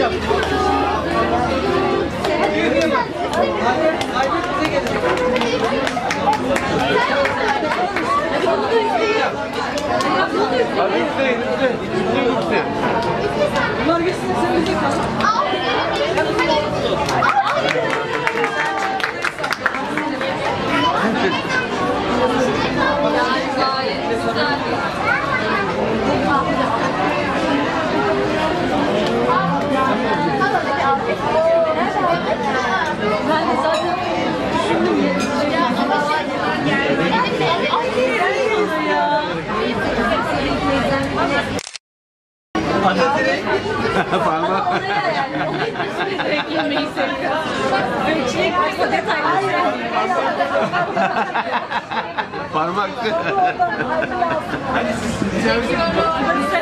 Bunlar geçsin, sen bize kal. Ben de zaten düşündüm Parmak. direkt yemeği seviyor. Çilek varsa detaylı. Parmak. Çekiyorum.